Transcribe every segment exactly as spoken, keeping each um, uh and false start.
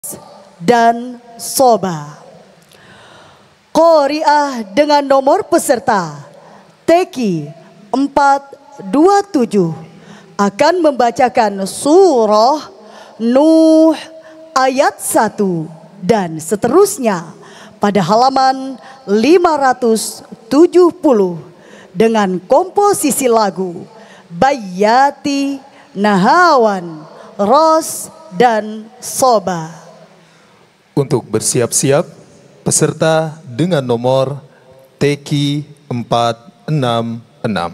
dan Soba. Qori'ah dengan nomor peserta Teki empat dua tujuh akan membacakan surah Nuh ayat satu dan seterusnya pada halaman lima ratus tujuh puluh dengan komposisi lagu Bayyati, Nahawan, Ros, dan Soba. Untuk bersiap-siap, peserta dengan nomor Teki empat enam enam.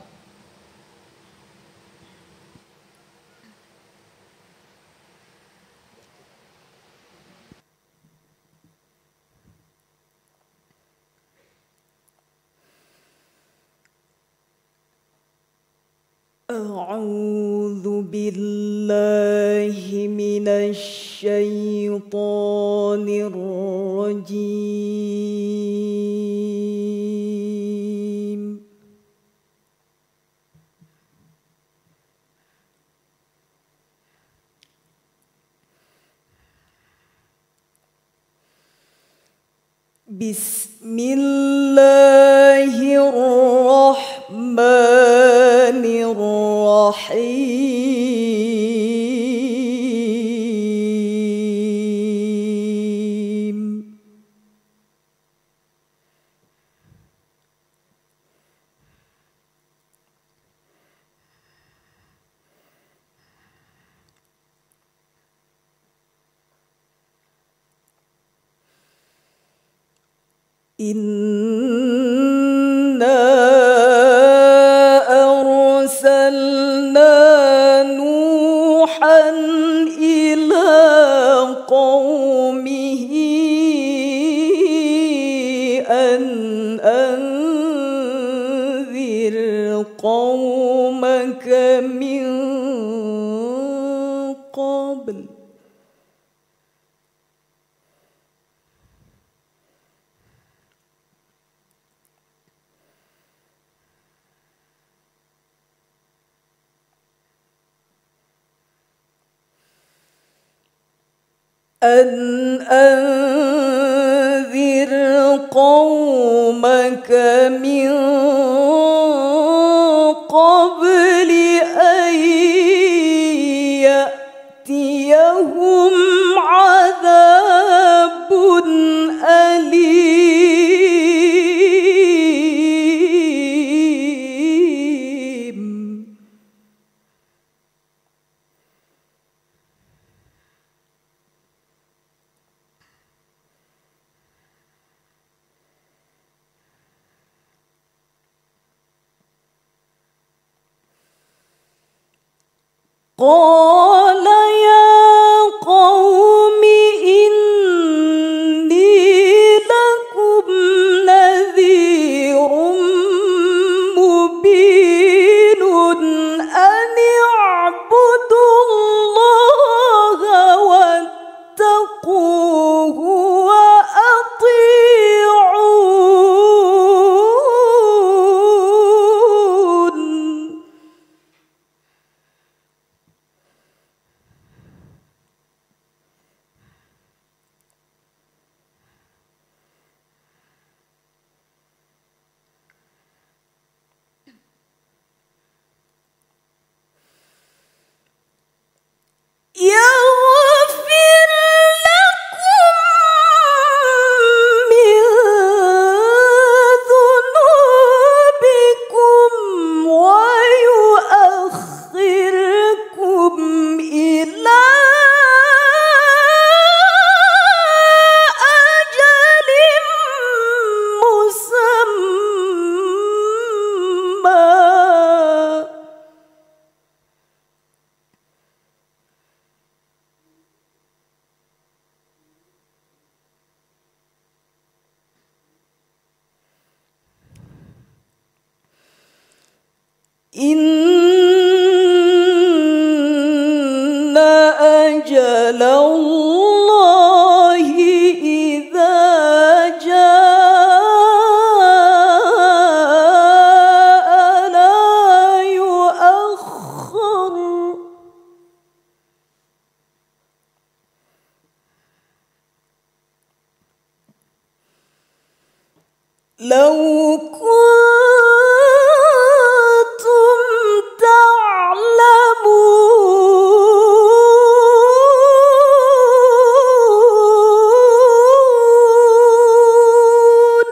A'udzu billahi minasy syaithanir rajim. Bismillahirrahmanirrahim. Inna arsalna Nuhan ila qaumihi an anzir qaumaka min qabl أن أنذر قومك من قبل أن يأتيهم عذاب أليم. قال يا قوم إني لكم نذير مبين أن اعبدوا الله واتقوه وأطيعون. يغفر لكم من ذنوبكم ويؤخركم إلى أجل مسمى. إن أجل الله إذا جاء لا يؤخر. لو كنتم تعلمون.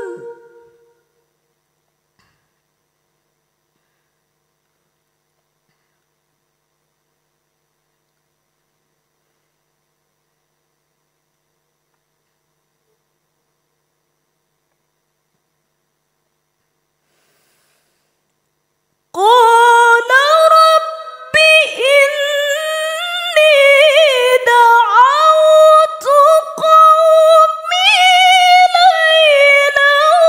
قال رب إني دعوت قومي ليلا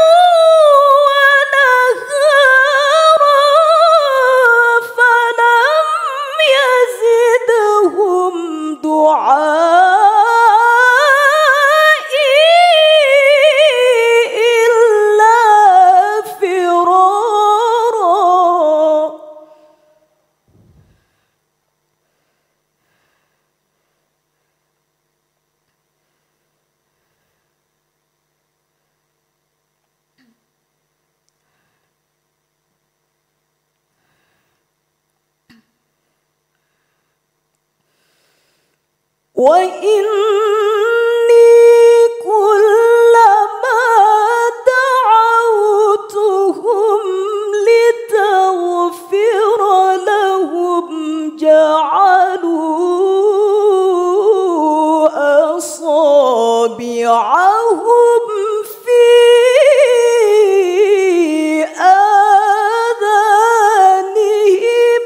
ونهارا فلم يزدهم دعائي إلا فرارا. وإني كلما دعوتهم لتغفر لهم جعلوا أصابعهم في آذانهم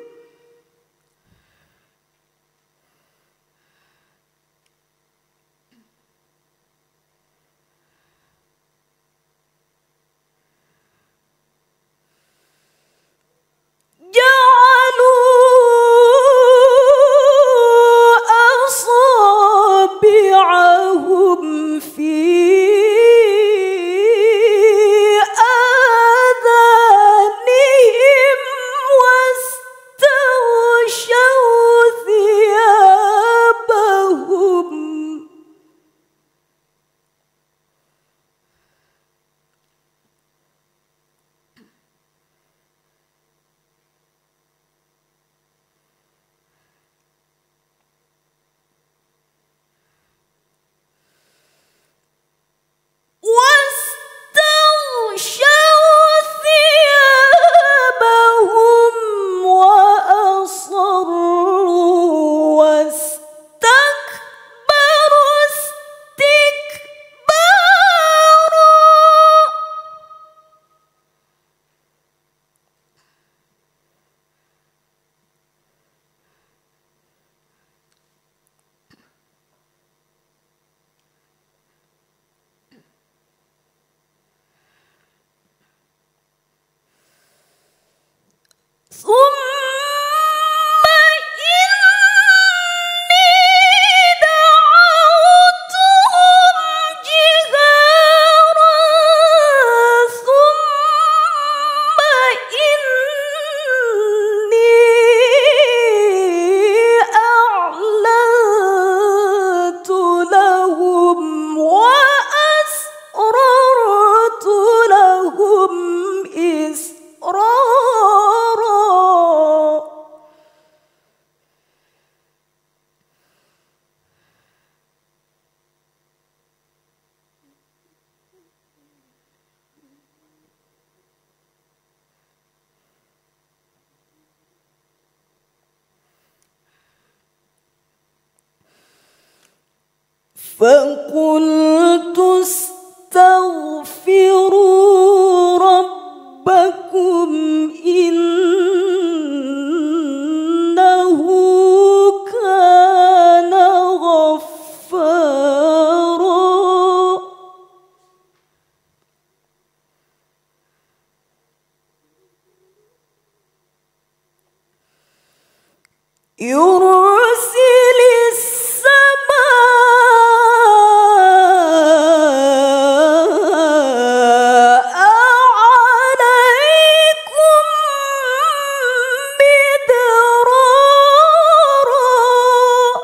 جعلوا أصابعهم في آذانهم واستغشوا ثيابهم. واستغشوا ثيابهم وأصروا واستكبروا استكبارا. ثم إني دعوتهم جهارا ثم إني أعلنت لهم وأسررت لهم إسرارا. فقلت استغفروا ربكم إنه كان غفارا. يرسل السماء عليكم مدرارا.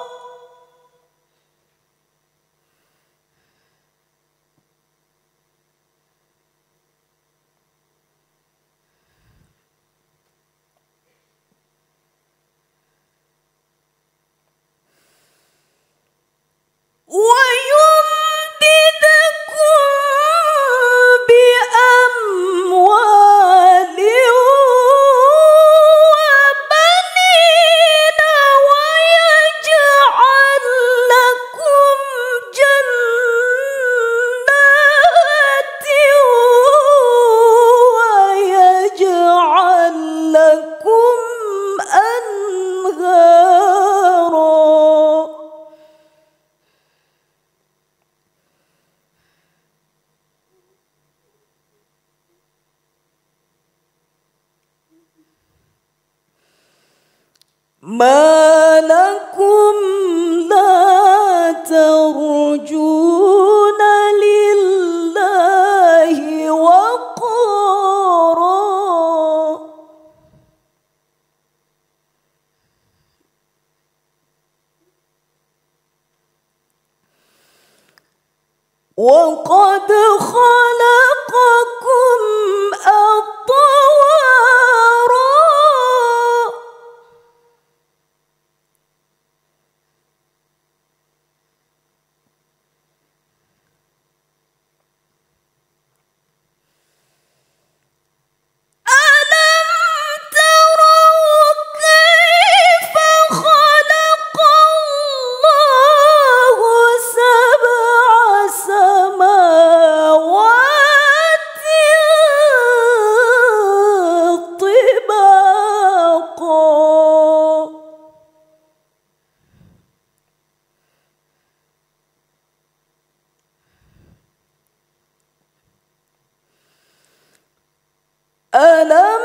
ما لكم لا ترجون لله وقارا وقد خلقكم أطوارا ألم